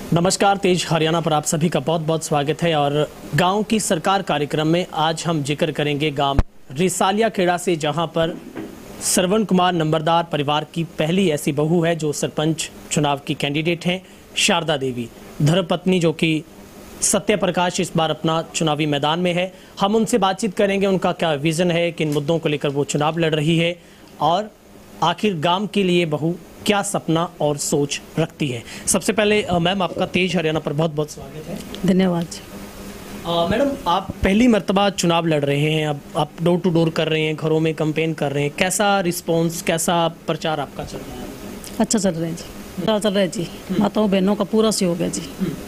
नमस्कार, तेज हरियाणा पर आप सभी का बहुत बहुत स्वागत है। और गांव की सरकार कार्यक्रम में आज हम जिक्र करेंगे गांव रिसालिया खेड़ा से, जहां पर श्रवण कुमार नंबरदार परिवार की पहली ऐसी बहू है जो सरपंच चुनाव की कैंडिडेट हैं। शारदा देवी धर्मपत्नी जो कि सत्य प्रकाश इस बार अपना चुनावी मैदान में है। हम उनसे बातचीत करेंगे, उनका क्या विजन है, किन मुद्दों को लेकर वो चुनाव लड़ रही है और आखिर गांव के लिए बहू क्या सपना और सोच रखती है। सबसे पहले मैम, आपका तेज हरियाणा पर बहुत बहुत स्वागत है। धन्यवाद। मैडम, आप पहली मर्तबा चुनाव लड़ रहे हैं, अब आप डोर टू डोर कर रहे हैं, घरों में कैंपेन कर रहे हैं, कैसा रिस्पांस, कैसा प्रचार आपका चल रहा है? अच्छा चल रहा है जी, अच्छा चल रहा है जी। माताओं बहनों का पूरा सहयोग है जी।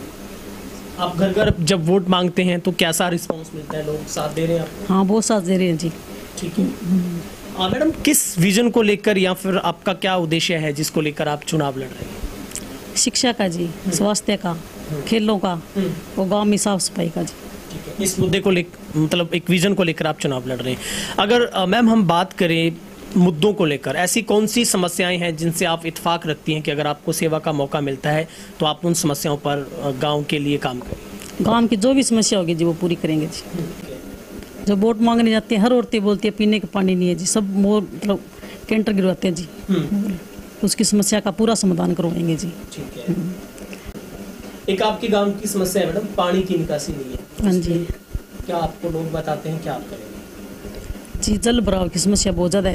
आप घर घर जब वोट मांगते हैं तो कैसा रिस्पांस मिलता है, लोग साथ दे रहे हैं आपको? हाँ, बहुत साथ दे रहे हैं जी। ठीक है। मैडम, किस विजन को लेकर या फिर आपका क्या उद्देश्य है जिसको लेकर आप चुनाव लड़ रहे हैं? शिक्षा का जी, स्वास्थ्य का, खेलों का और गांव में साफ सफाई का जी। ठीक है। इस मुद्दे को लेकर, मतलब एक विजन को लेकर आप चुनाव लड़ रहे हैं। अगर मैम हम बात करें मुद्दों को लेकर, ऐसी कौन सी समस्याएं हैं जिनसे आप इत्तेफाक रखती हैं कि अगर आपको सेवा का मौका मिलता है तो आप उन समस्याओं पर गाँव के लिए काम करें? गांव की जो भी समस्या होगी जी वो पूरी करेंगे जी। जो वोट मांगने जाते हैं हर औरतें बोलती है पीने का पानी नहीं है जी, सब मतलब कैंटर गिरवाते हैं जी। उसकी समस्या का पूरा समाधान करवाएंगे जी। ठीक है। एक आपके गांव की समस्या है मैडम, पानी की निकासी नहीं है। हाँ जी। क्या आपको लोग बताते हैं, क्या आप करेंगे? जी, जल भराव की समस्या बहुत ज़्यादा है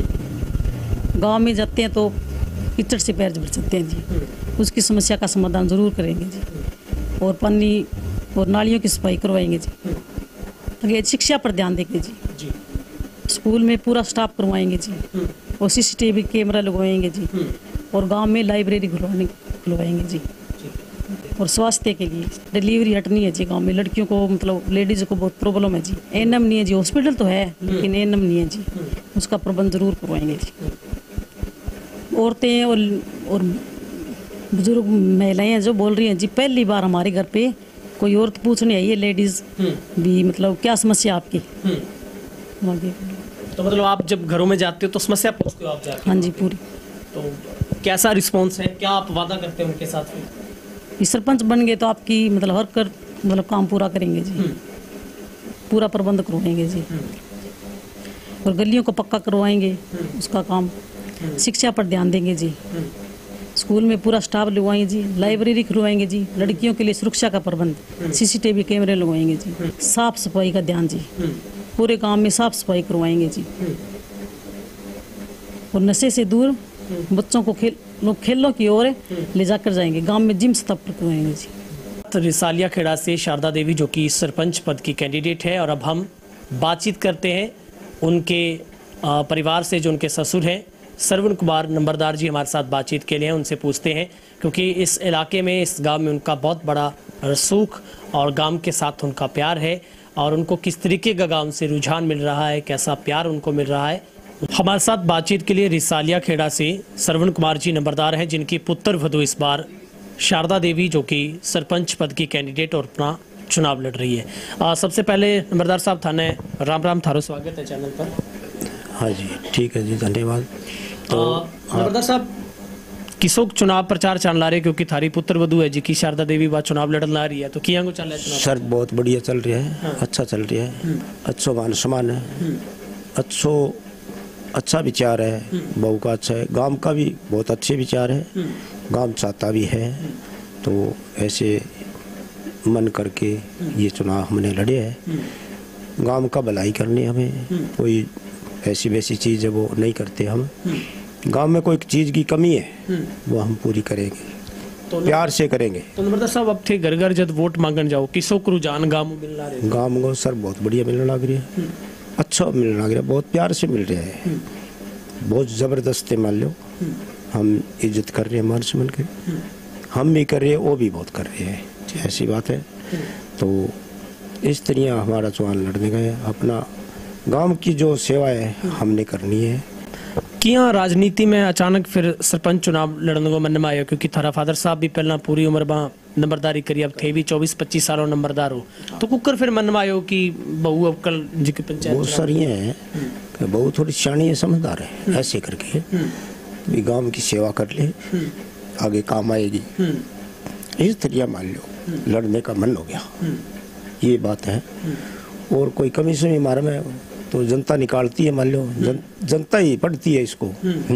जी। गांव में जाते हैं तो कीचड़ से पैर भर सकते हैं जी। उसकी समस्या का समाधान जरूर करेंगे जी। और पानी और नालियों की सफाई करवाएंगे जी। आगे शिक्षा पर ध्यान देंगे जी। स्कूल में पूरा स्टाफ करवाएंगे जी। और सीसीटीवी कैमरा लगवाएंगे जी। और गांव में लाइब्रेरी खुलवाएंगे जी। और स्वास्थ्य के लिए डिलीवरी हटनी है जी। गांव में लड़कियों को, मतलब लेडीज को बहुत प्रॉब्लम है जी। एएनएम नहीं है जी, हॉस्पिटल तो है लेकिन एएनएम नहीं है जी। उसका प्रबंध जरूर करवाएंगे जी। औरतें और बुजुर्ग महिलाएं जो बोल रही हैं जी, पहली बार हमारे घर पे कोई औरत पूछने आई है, लेडीज भी, मतलब क्या समस्या आपकी। तो मतलब आप जब घरों में जाते हो तो समस्या पूछते हो आप जाके? हाँ जी, पूरी। तो कैसा रिस्पांस है, क्या आप वादा करते हैं उनके साथ? फिर सरपंच बन गए तो आपकी मतलब मतलब काम पूरा करेंगे जी। पूरा प्रबंध करवाएंगे जी। और गलियों को पक्का करवाएंगे, उसका काम। शिक्षा पर ध्यान देंगे जी। स्कूल में पूरा स्टाफ लगवाएंगे जी। लाइब्रेरी खुलवाएंगे जी। लड़कियों के लिए सुरक्षा का प्रबंध, सीसीटीवी कैमरे लगवाएंगे जी। साफ सफाई का ध्यान जी। पूरे गांव में साफ सफाई करवाएंगे जी। और नशे से दूर बच्चों को खेलों की ओर ले जाकर जाएंगे। गांव में जिम स्थापित करवाएंगे जी। रिसालिया खेड़ा से शारदा देवी जो कि सरपंच पद की कैंडिडेट है, और अब हम बातचीत करते हैं उनके परिवार से, जो उनके ससुर हैं श्रवण कुमार नंबरदार जी हमारे साथ बातचीत के लिए हैं। उनसे पूछते हैं, क्योंकि इस इलाके में, इस गांव में उनका बहुत बड़ा रसूख और गांव के साथ उनका प्यार है, और उनको किस तरीके का गांव से रुझान मिल रहा है, कैसा प्यार उनको मिल रहा है। हमारे साथ बातचीत के लिए रिसालिया खेड़ा से श्रवण कुमार जी नंबरदार हैं, जिनकी पुत्र वधू इस बार शारदा देवी जो कि सरपंच पद की कैंडिडेट और अपना चुनाव लड़ रही है। सबसे पहले नंबरदार साहब, थाने राम राम, थारो स्वागत है चैनल पर। हाँ जी, ठीक है जी, धन्यवाद। तो नंबरदार साहब, किसो चुनाव प्रचार चल रहे, क्योंकि थारी पुत्र वधू है जी की शारदा देवी बात चुनाव लड़न ला रही है, तो किया को चल रहा है चुनाव? सर बहुत बढ़िया चल रहा है। हाँ। अच्छा चल रहा है। अच्छो मान सम्मान है। अच्छा विचार है। बहू का अच्छा है। गांव का भी बहुत अच्छे विचार है। गांव चाहता भी है। तो ऐसे मन करके ये चुनाव हमने लड़े हैं। गांव का भलाई करनी, हमें कोई ऐसी वैसी चीज़ है वो नहीं करते हम। गांव में कोई चीज़ की कमी है वो हम पूरी करेंगे, तो प्यार से करेंगे। तो नंबरदार साहब, अब थे घर घर जब वोट मांगन जाओ, किसो को रुझान गांव में मिल रहा है? गांव को सर बहुत बढ़िया मिलने लग रही है। अच्छा मिलने लग रहा है, बहुत प्यार से मिल रहा है। बहुत ज़बरदस्त मान लो, हम इज्जत कर रहे हैं मान सम्मान के। हम भी कर रहे हैं, वो भी बहुत कर रहे हैं, ऐसी बात है। तो इस तरह हमारा चुनाव लड़ने गए। अपना गांव की जो सेवा है हमने करनी है। किया राजनीति में अचानक फिर सरपंच चुनाव लड़ने को मन में आया, क्योंकि थारा फादर साहब भी पहला पूरी उम्र में नंबरदारी करी, अब थे भी 24-25 सालों नंबरदार हो, तो कुकर फिर मन में आयो कि बहू अब कल जी की पंचायत बहुत सारी है। बहू थोड़ी सियाणी है, समझदार है, ऐसे करके गांव की सेवा कर ले, आगे काम आएगी। इसलिए मान लो लड़ने का मन हो गया, ये बात है। और कोई कमी से मारे में तो जनता निकालती है, मान लो जनता ही पढ़ती है इसको।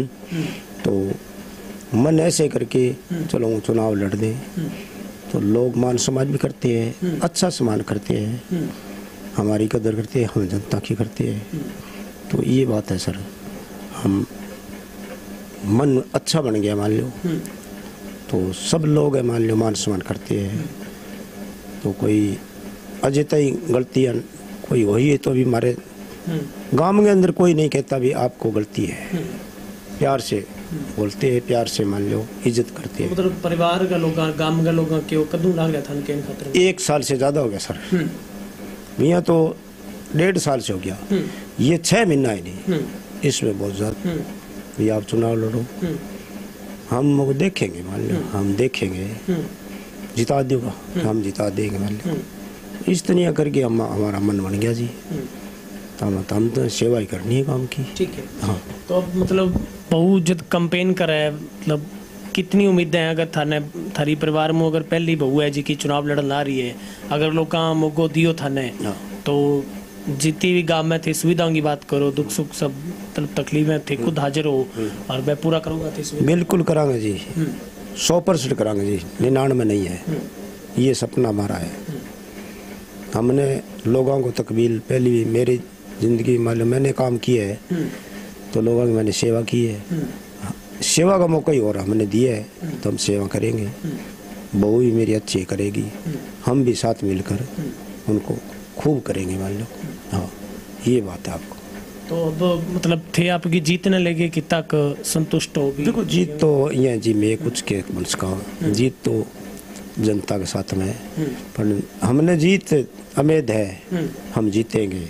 तो मन ऐसे करके चलो चुनाव लड़ दे तो लोग मान समाज भी करते हैं, अच्छा सम्मान करते हैं, हमारी कदर करते हैं, हम जनता की करते हैं। तो ये बात है सर, हम मन अच्छा बन गया मान लो तो सब लोग है मान लो मान सम्मान करते हैं। तो कोई अजयता ही गलतियाँ कोई वही है तो अभी हमारे गांव के अंदर कोई नहीं कहता भी आपको गलती है, प्यार से बोलते हैं, प्यार से मान लो इज्जत करते हैं। मतलब परिवार का लोग गांव का लोग क्यों कदू लाग गया था उनके खातिर? 1 साल से ज़्यादा हो गया सर, भैया तो 1.5 साल से हो गया, ये 6 महीना ही नहीं, इसमें बहुत ज़्यादा। भैया आप चुनाव लड़ो, हम देखेंगे मान लो, हम देखेंगे, जिता देगा, हम जिता देंगे मान लो। इस तरह करके हम हमारा मन बन गया जी, तो हम तो सेवा ही करनी है काम की। ठीक है। हाँ, तो अब मतलब बहु जब कैंपेन करे, मतलब कितनी उम्मीदें हैं अगर थारी परिवार में अगर पहली बहू है जी की चुनाव लड़न आ रही है, अगर लोग मोगो दियो थाने तो जितनी भी गांव में थे सुविधाओं की बात करो, दुख सुख सब मतलब तकलीफें थे, खुद हाजिर हो और मैं पूरा करूँगा थे? बिल्कुल करांगे जी, 100% करांगे जी, 99 नहीं है, ये सपना हमारा है। हमने लोगों को तकबील पहली भी मेरी ज़िंदगी मालूम मैंने काम किया है तो लोगों की मैंने सेवा की है, सेवा का मौका ही और हमने दिया है तो हम सेवा करेंगे। बहू भी मेरी अच्छी करेगी, हम भी साथ मिलकर उनको खूब करेंगे मान लो। हाँ, ये बात है आपको। तो अब मतलब थे आपकी जीत न लगे कि तक संतुष्ट हो? देखो जीत तो ये जी मैं कुछ के मुस्का, जीत तो जनता के साथ में, पर हमने जीत उम्मीद है हम जीतेंगे,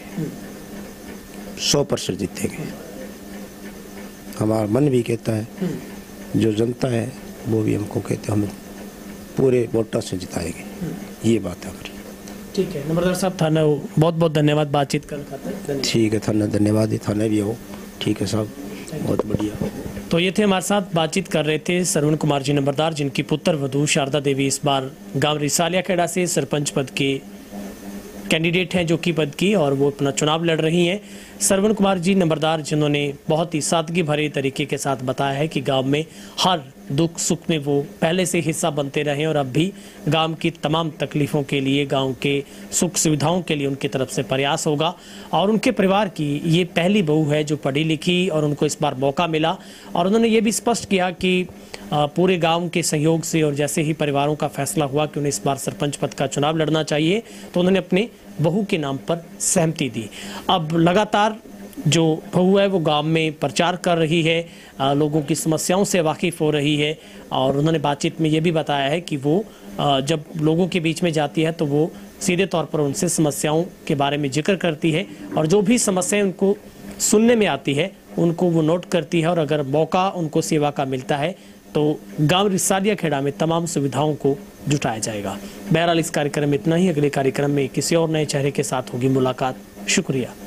100% जीतेंगे। हमारा मन भी कहता है, जो जनता है वो भी हमको कहते हैं, हम पूरे वोटों से जिताएंगे, ये बात है हमारी। ठीक है नंबरदार साहब, थाना बहुत बहुत धन्यवाद बातचीत करने खातिर। ठीक है थाना धन्यवाद ही, थाना भी हो। ठीक है साहब, बहुत बढ़िया। तो ये थे हमारे साथ बातचीत कर रहे थे सरवण कुमार जी नंबरदार, जिनकी पुत्र वधू शारदा देवी इस बार गांव रिसालिया खेड़ा से सरपंच पद के कैंडिडेट हैं, जो की पद की, और वो अपना चुनाव लड़ रही हैं। सरवण कुमार जी नंबरदार, जिन्होंने बहुत ही सादगी भरे तरीके के साथ बताया है कि गांव में हर दुख सुख में वो पहले से हिस्सा बनते रहे और अब भी गांव की तमाम तकलीफ़ों के लिए, गांव के सुख सुविधाओं के लिए उनकी तरफ से प्रयास होगा। और उनके परिवार की ये पहली बहू है जो पढ़ी लिखी और उनको इस बार मौका मिला, और उन्होंने ये भी स्पष्ट किया कि पूरे गांव के सहयोग से और जैसे ही परिवारों का फैसला हुआ कि उन्हें इस बार सरपंच पद का चुनाव लड़ना चाहिए तो उन्होंने अपने बहू के नाम पर सहमति दी। अब लगातार जो बहू है वो गांव में प्रचार कर रही है, लोगों की समस्याओं से वाकिफ़ हो रही है, और उन्होंने बातचीत में ये भी बताया है कि वो जब लोगों के बीच में जाती है तो वो सीधे तौर पर उनसे समस्याओं के बारे में जिक्र करती है, और जो भी समस्याएं उनको सुनने में आती है उनको वो नोट करती है, और अगर मौका उनको सेवा का मिलता है तो गांव रिसालिया खेड़ा में तमाम सुविधाओं को जुटाया जाएगा। बहरहाल इस कार्यक्रम में इतना ही, अगले कार्यक्रम में किसी और नए चेहरे के साथ होगी मुलाकात। शुक्रिया।